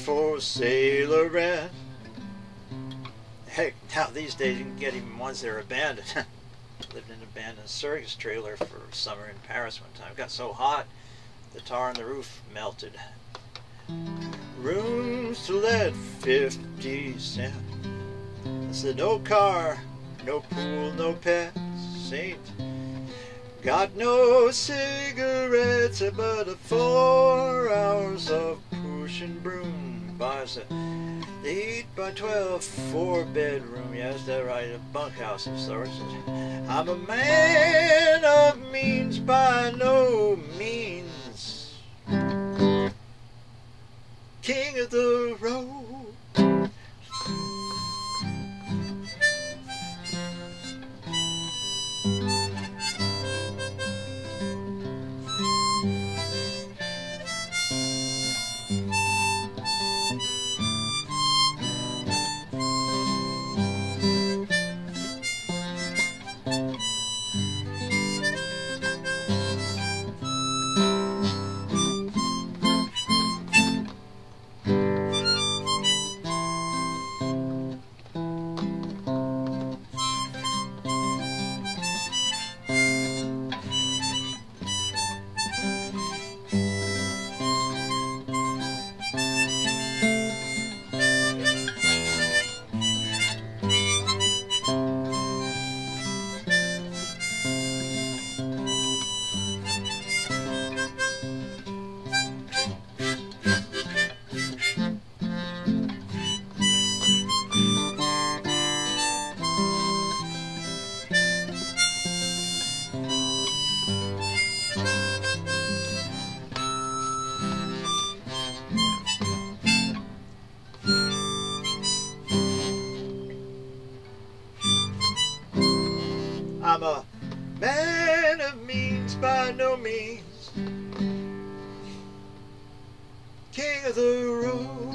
for sailor red. Heck, now these days you can get even ones that are abandoned. Lived in an abandoned circus trailer for summer in Paris one time. It got so hot, the tar on the roof melted. Rooms to let 50 cents. I said no car, no pool, no pets. Ain't got no cigarettes, but 4 hours of pushing broom. Buys a 8x12 4-bedroom. Yes, that's right, a bunkhouse of sorts. I'm a man of means by no means. King of the road. I'm a man of means by no means. King of the road.